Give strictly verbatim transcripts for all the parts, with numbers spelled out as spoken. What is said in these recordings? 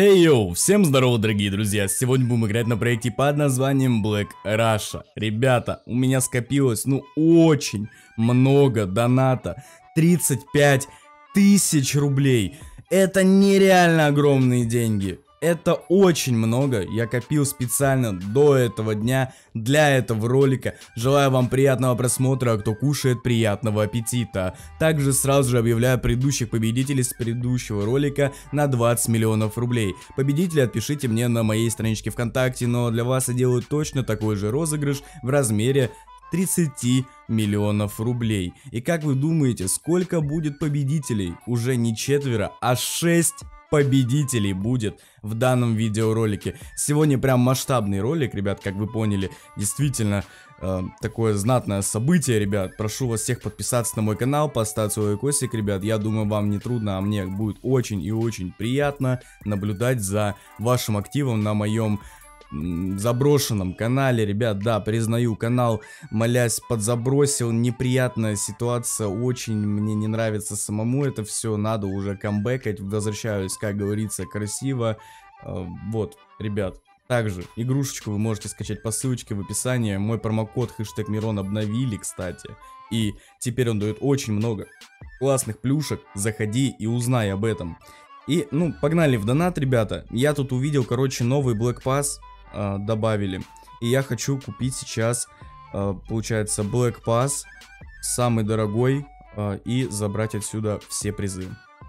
Hey yo, всем здорово, дорогие друзья! Сегодня будем играть на проекте под названием Black Russia. Ребята, у меня скопилось, ну, очень много доната. тридцать пять тысяч рублей. Это нереально огромные деньги. Это очень много, я копил специально до этого дня для этого ролика. Желаю вам приятного просмотра, а кто кушает, приятного аппетита. Также сразу же объявляю предыдущих победителей с предыдущего ролика на двадцать миллионов рублей. Победители отпишите мне на моей страничке ВКонтакте, но для вас я делаю точно такой же розыгрыш в размере тридцати миллионов рублей. И как вы думаете, сколько будет победителей? Уже не четверо, а шесть победителей будет в данном видеоролике. Сегодня прям масштабный ролик, ребят, как вы поняли. Действительно, э, такое знатное событие, ребят. Прошу вас всех подписаться на мой канал, поставить свой лайкосик, ребят. Я думаю, вам не трудно, а мне будет очень и очень приятно наблюдать за вашим активом на моем заброшенном канале. Ребят, да, признаю, канал, молясь, подзабросил. Неприятная ситуация, очень мне не нравится самому это все. Надо уже камбэкать. Возвращаюсь, как говорится, красиво. Вот, ребят. Также игрушечку вы можете скачать по ссылочке в описании. Мой промокод хэштег Мирон обновили, кстати. И теперь он дает очень много классных плюшек. Заходи и узнай об этом. И, ну, погнали в донат, ребята. Я тут увидел, короче, новый Black Pass э, добавили. И я хочу купить сейчас, э, получается, Black Pass, самый дорогой, э, и забрать отсюда все призы.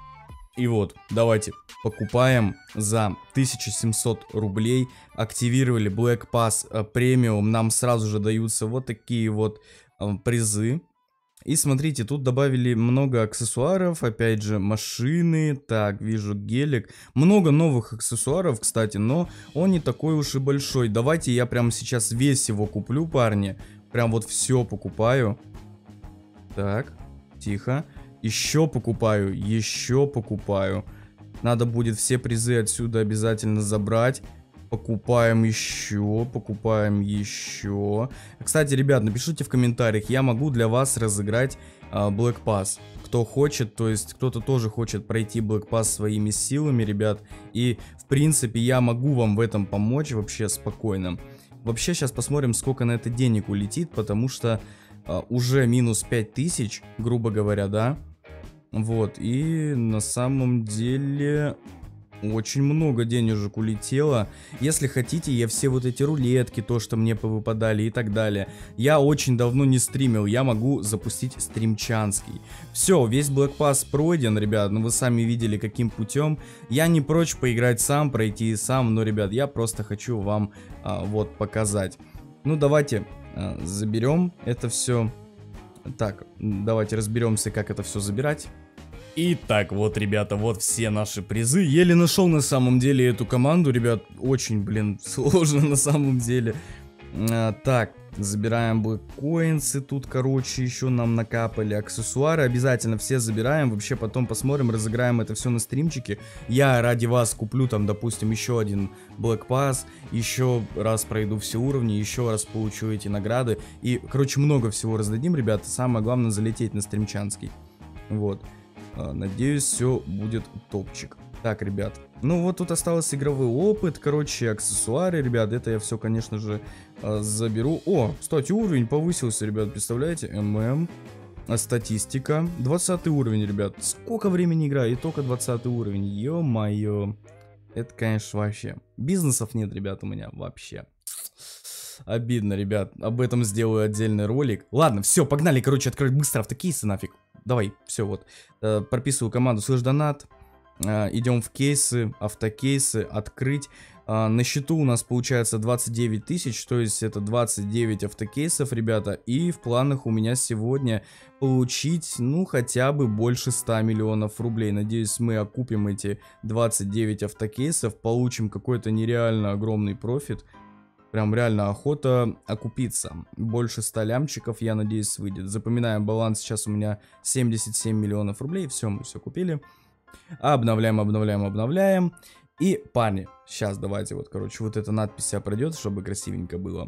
И вот, давайте покупаем за тысячу семьсот рублей. Активировали Black Pass э, премиум. Нам сразу же даются вот такие вот э, призы. И смотрите, тут добавили много аксессуаров, опять же, машины, так, вижу гелик. Много новых аксессуаров, кстати, но он не такой уж и большой. Давайте я прямо сейчас весь его куплю, парни. Прям вот все покупаю. Так, тихо. Еще покупаю, еще покупаю. Надо будет все призы отсюда обязательно забрать. Покупаем еще, покупаем еще. Кстати, ребят, напишите в комментариях, я могу для вас разыграть а, Black Pass. Кто хочет, то есть кто-то тоже хочет пройти Black Pass своими силами, ребят. И, в принципе, я могу вам в этом помочь вообще спокойно. Вообще, сейчас посмотрим, сколько на это денег улетит, потому что а, уже минус пять тысяч, грубо говоря, да. Вот, и на самом деле... Очень много денежек улетело. Если хотите, я все вот эти рулетки, то, что мне повыпадали и так далее. Я очень давно не стримил, я могу запустить стримчанский. Все, весь Black Pass пройден, ребят, ну вы сами видели, каким путем. Я не прочь поиграть сам, пройти сам, но, ребят, я просто хочу вам а, вот показать. Ну, давайте а, заберем это все. Так, давайте разберемся, как это все забирать. Итак, вот, ребята, вот все наши призы. Еле нашел на самом деле эту команду, ребят. Очень, блин, сложно на самом деле. А, так, забираем блэккоинсы. Тут, короче, еще нам накапали аксессуары. Обязательно все забираем. Вообще потом посмотрим, разыграем это все на стримчике. Я ради вас куплю там, допустим, еще один Black Pass. Еще раз пройду все уровни. Еще раз получу эти награды. И, короче, много всего раздадим, ребята. Самое главное залететь на стримчанский. Вот. Надеюсь, все будет топчик. Так, ребят, ну вот тут остался игровой опыт, короче, аксессуары, ребят, это я все, конечно же, заберу. О, кстати, уровень повысился, ребят, представляете? ММ, статистика, двадцатый уровень, ребят. Сколько времени играю, и только двадцатый уровень, ё-моё. Это, конечно, вообще. Бизнесов нет, ребят, у меня вообще. Обидно, ребят, об этом сделаю отдельный ролик. Ладно, все, погнали, короче, открыть быстро автокейсы нафиг. Давай, все, вот. Э, прописываю команду слэш донат. Э, идем в кейсы, автокейсы, открыть. Э, на счету у нас получается двадцать девять тысяч, то есть это двадцать девять автокейсов, ребята. И в планах у меня сегодня получить, ну, хотя бы больше ста миллионов рублей. Надеюсь, мы окупим эти двадцать девять автокейсов, получим какой-то нереально огромный профит. Прям реально охота окупиться. Больше ста лямчиков, я надеюсь, выйдет. Запоминаем, баланс сейчас у меня семьдесят семь миллионов рублей. Все, мы все купили. Обновляем, обновляем, обновляем. И, парни, сейчас давайте вот, короче, вот эта надпись пройдет, чтобы красивенько было.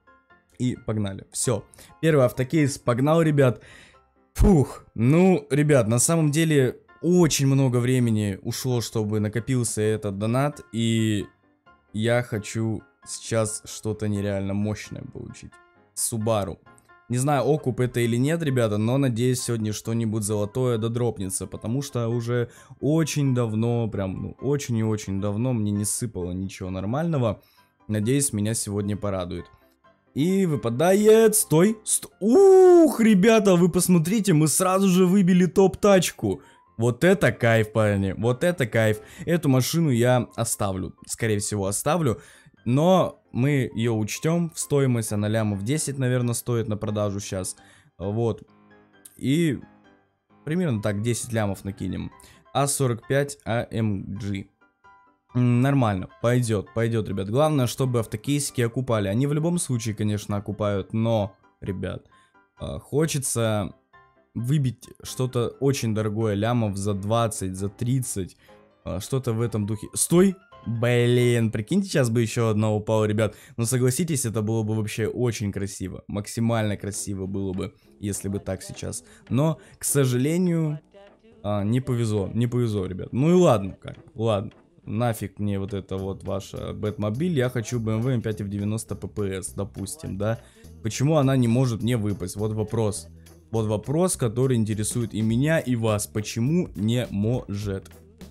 И погнали. Все. Первый автокейс погнал, ребят. Фух. Ну, ребят, на самом деле... очень много времени ушло, чтобы накопился этот донат, и я хочу сейчас что-то нереально мощное получить. Subaru. Не знаю, окуп это или нет, ребята, но надеюсь, сегодня что-нибудь золотое додропнется, потому что уже очень давно, прям, ну, очень и очень давно мне не сыпало ничего нормального. Надеюсь, меня сегодня порадует. И выпадает... Стой! Ст... Ух, ребята, вы посмотрите, мы сразу же выбили топ-тачку. Вот это кайф, парни, вот это кайф. Эту машину я оставлю, скорее всего оставлю. Но мы ее учтем в стоимость, она лямов десять, наверное, стоит на продажу сейчас. Вот. И примерно так, десять лямов накинем. а сорок пять эй эм джи. Нормально, пойдет, пойдет, ребят. Главное, чтобы автокейсики окупали. Они в любом случае, конечно, окупают, но, ребят, хочется выбить что-то очень дорогое, лямов за двадцать, за тридцать, что-то в этом духе. Стой! Блин, прикиньте, сейчас бы еще одна упала, ребят. Но согласитесь, это было бы вообще очень красиво. Максимально красиво было бы, если бы так сейчас. Но, к сожалению, а, не повезло, не повезло, ребят. Ну и ладно, как, ладно. Нафиг мне вот это вот ваша Бэтмобиль. Я хочу бэ эм вэ эм пять эф девяносто пэ пэ эс, допустим, да. Почему она не может мне выпасть? Вот вопрос. Вот вопрос, который интересует и меня, и вас. Почему не может?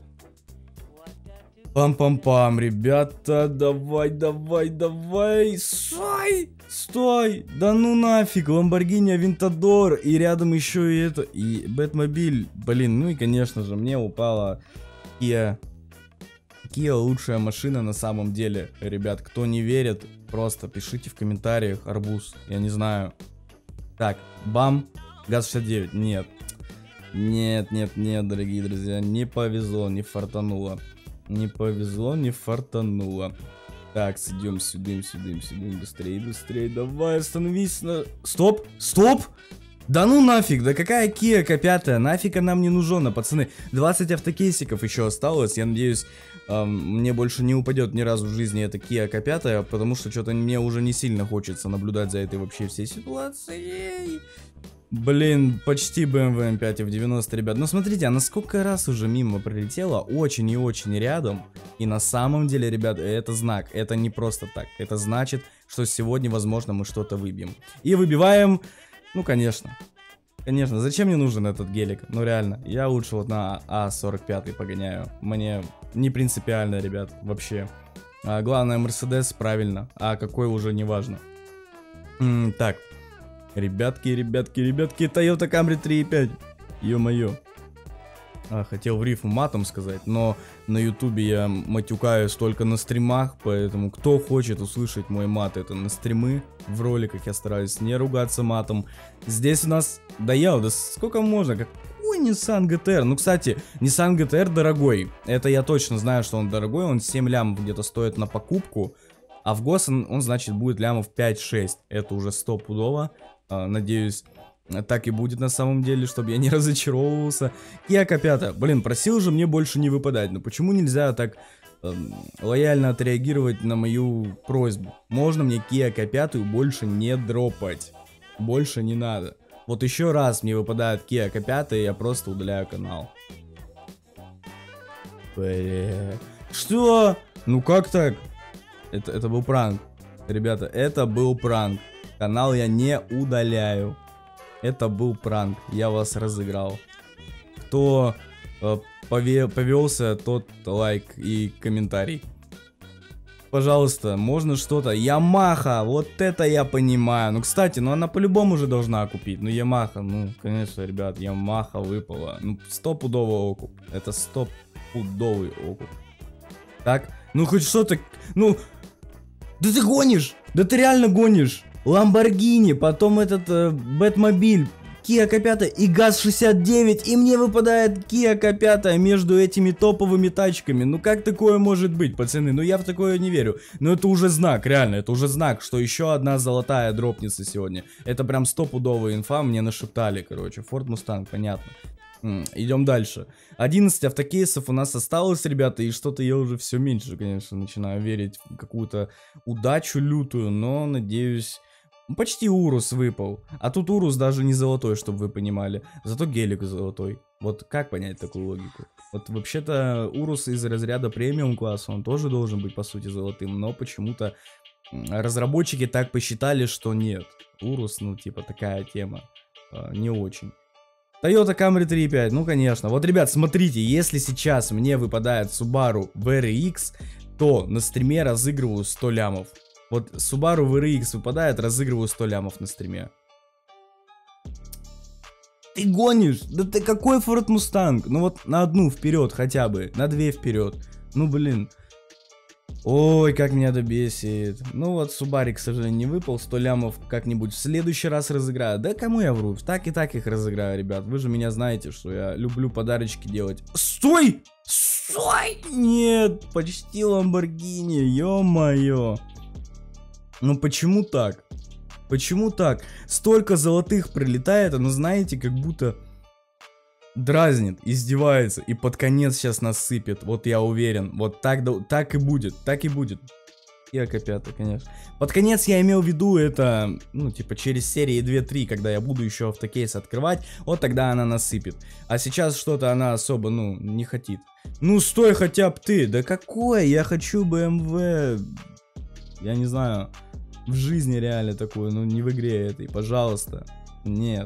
Пам-пам-пам, ребята, давай, давай, давай, стой, стой, да ну нафиг, Lamborghini Aventador, и рядом еще и это, и Бэтмобиль, блин, ну и конечно же мне упала Kia, Kia лучшая машина на самом деле, ребят, кто не верит, просто пишите в комментариях, арбуз, я не знаю. Так, бам, ГАЗ шестьдесят девять, нет, нет, нет, нет, дорогие друзья, не повезло, не фартануло. Не повезло, не фартануло. Так, идем сюда, сюда, сюда, быстрее, быстрее, давай, остановись на... Стоп, стоп! Да ну нафиг, да какая Kia ка пять, нафиг она мне нужна, пацаны. двадцать автокейсиков еще осталось, я надеюсь, эм, мне больше не упадет ни разу в жизни эта Kia ка пять, потому что что-то мне уже не сильно хочется наблюдать за этой вообще всей ситуацией. Блин, почти бэ эм вэ эм пять эф девяносто, ребят. Но смотрите, она сколько раз уже мимо пролетела, очень и очень рядом. И на самом деле, ребят, это знак, это не просто так. Это значит, что сегодня, возможно, мы что-то выбьем. И выбиваем, ну, конечно. Конечно, зачем мне нужен этот гелик? Ну, реально, я лучше вот на а сорок пять погоняю. Мне не принципиально, ребят, вообще. А главное, Мерседес, правильно. А какой уже не важно. М-м, так. Ребятки, ребятки, ребятки, Toyota Camry три и пять. Ё-моё. А, хотел в рифму матом сказать, но на ютубе я матюкаюсь только на стримах, поэтому кто хочет услышать мой мат, это на стримы. В роликах я стараюсь не ругаться матом. Здесь у нас... Да я, да сколько можно? Какой Nissan джи ти ар? Ну, кстати, Nissan джи ти ар дорогой. Это я точно знаю, что он дорогой. Он семь лямов где-то стоит на покупку. А в гос он, он значит, будет лямов пять-шесть. Это уже стопудово. Надеюсь, так и будет на самом деле, чтобы я не разочаровывался. Kia ка пять. Блин, просил же мне больше не выпадать. Но почему нельзя так э, лояльно отреагировать на мою просьбу? Можно мне Kia ка пять больше не дропать. Больше не надо. Вот еще раз мне выпадает Kia ка пять, и я просто удаляю канал. Бля. Что? Ну как так? Это, это был пранк. Ребята, это был пранк. Канал я не удаляю. Это был пранк. Я вас разыграл. Кто э, повелся, тот лайк и комментарий. Пожалуйста, можно что-то. Ямаха, вот это я понимаю. Ну, кстати, ну она по-любому уже должна купить. Ну, Ямаха, ну, конечно, ребят, Ямаха выпала. Ну, стопудовый окуп. Это стопудовый окуп. Так, ну хоть что-то. Ну, да ты гонишь! Да ты реально гонишь! Lamborghini, потом этот э, Бэтмобиль, Kia ка пять и ГАЗ шестьдесят девять, и мне выпадает Kia ка пять между этими топовыми тачками. Ну как такое может быть, пацаны? Ну я в такое не верю. Но это уже знак, реально, это уже знак, что еще одна золотая дропнется сегодня. Это прям стопудовая инфа, мне нашептали, короче. Ford Mustang, понятно. М, идем дальше. одиннадцать автокейсов у нас осталось, ребята, и что-то я уже все меньше, конечно, начинаю верить в какую-то удачу лютую, но надеюсь... Почти Урус выпал. А тут Урус даже не золотой, чтобы вы понимали. Зато гелик золотой. Вот как понять такую логику? Вот вообще-то Урус из разряда премиум класса, он тоже должен быть по сути золотым. Но почему-то разработчики так посчитали, что нет. Урус, ну типа такая тема. Не очень. Toyota Camry три и пять, ну конечно. Вот, ребят, смотрите, если сейчас мне выпадает Subaru ви ар икс, то на стриме разыгрываю сто лямов. Вот Subaru ви ар икс выпадает, разыгрываю сто лямов на стриме. Ты гонишь? Да ты какой Ford Mustang? Ну вот на одну вперед хотя бы, на две вперед. Ну блин. Ой, как меня это бесит. Ну вот, Субарик, к сожалению, не выпал. сто лямов как-нибудь в следующий раз разыграю. Да кому я вру? Так и так их разыграю, ребят. Вы же меня знаете, что я люблю подарочки делать. Стой! Стой! Нет, почти Ламборгини, ё-моё. Ну почему так? Почему так? Столько золотых прилетает, оно, знаете, как будто... дразнит, издевается и под конец сейчас насыпет, вот я уверен, вот так, так и будет, так и будет. И АК пять, конечно. Под конец я имел в виду это, ну типа через серии две-три, когда я буду еще автокейс открывать, вот тогда она насыпет. А сейчас что-то она особо, ну, не хотит. Ну стой хотя бы ты, да какое, я хочу бэ эм вэ, я не знаю, в жизни реально такую, ну не в игре этой, пожалуйста, нет.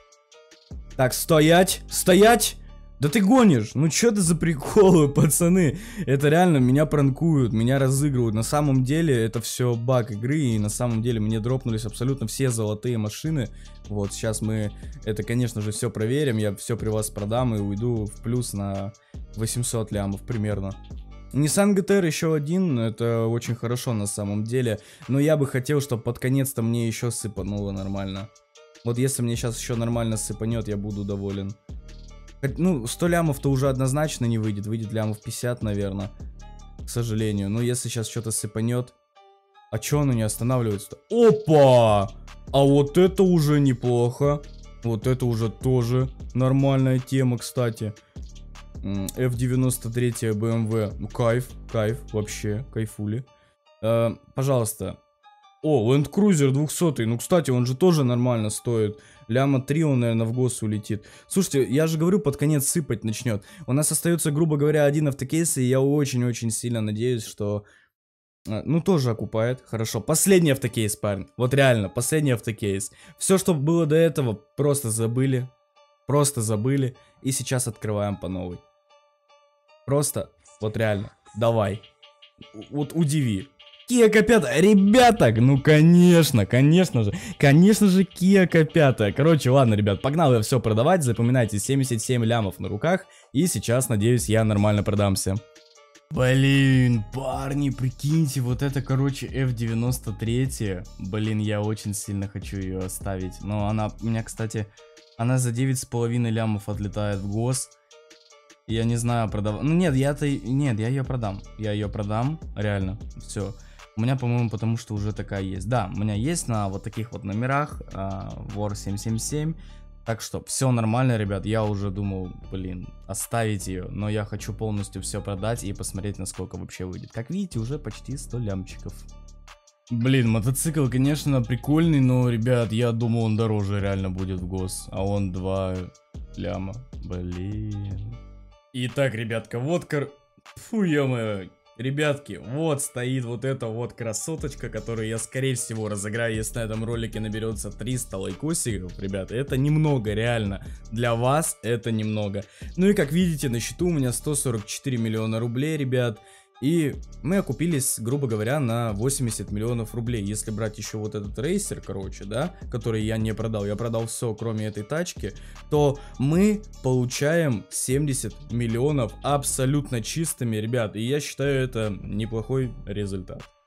Так, стоять, стоять! Да ты гонишь! Ну что это за приколы, пацаны? Это реально меня пранкуют, меня разыгрывают. На самом деле это все баг игры, и на самом деле мне дропнулись абсолютно все золотые машины. Вот, сейчас мы это, конечно же, все проверим, я все при вас продам и уйду в плюс на восемьсот лямов примерно. Nissan джи ти ар еще один, это очень хорошо на самом деле, но я бы хотел, чтобы под конец-то мне еще сыпануло нормально. Вот если мне сейчас еще нормально сыпанет, я буду доволен. Ну, сто лямов-то уже однозначно не выйдет. Выйдет лямов пятьдесят, наверное. К сожалению. Но если сейчас что-то сыпанет... А че оно не останавливается-то? Опа! А вот это уже неплохо. Вот это уже тоже нормальная тема, кстати. эф девяносто три бэ эм вэ. Ну, кайф, кайф, вообще, кайфули. Э, пожалуйста. О, Land Cruiser двухсотый, ну кстати, он же тоже нормально стоит. Ляма три он, наверное, в гос улетит. Слушайте, я же говорю, под конец сыпать начнет. У нас остается, грубо говоря, один автокейс, и я очень-очень сильно надеюсь, что... Ну, тоже окупает, хорошо. Последний автокейс, парень. Вот реально, последний автокейс. Все, что было до этого, просто забыли. Просто забыли. И сейчас открываем по новой. Просто, вот реально, давай. Вот удиви. Kia ка пять, ребята, ну конечно, конечно же, конечно же Kia ка пять. Короче, ладно, ребят, погнал я все продавать, запоминайте, семьдесят семь лямов на руках, и сейчас, надеюсь, я нормально продамся. Блин, парни, прикиньте, вот это, короче, эф девяносто три, блин, я очень сильно хочу ее оставить, но она, у меня, кстати, она за девять с половиной лямов отлетает в гос. Я не знаю, продавать, ну нет, я-то, нет, я ее продам, я ее продам, реально, все. У меня, по-моему, потому что уже такая есть. Да, у меня есть на вот таких вот номерах uh, вор семь семь семь. Так что все нормально, ребят. Я уже думал, блин, оставить ее. Но я хочу полностью все продать и посмотреть, насколько вообще выйдет. Как видите, уже почти сто лямчиков. Блин, мотоцикл, конечно, прикольный, но, ребят, я думал, он дороже реально будет в гос. А он два ляма. Блин. Итак, ребятка, вот кор... Фу, ё-моё. Ребятки, вот стоит вот эта вот красоточка, которую я, скорее всего, разыграю, если на этом ролике наберется триста лайкосиков, ребята. Это немного, реально. Для вас это немного. Ну и как видите, на счету у меня сто сорок четыре миллиона рублей, ребят. И мы окупились, грубо говоря, на восемьдесят миллионов рублей. Если брать еще вот этот рейсер, короче, да, который я не продал, я продал все, кроме этой тачки, то мы получаем семьдесят миллионов абсолютно чистыми, ребят. И я считаю, это неплохой результат.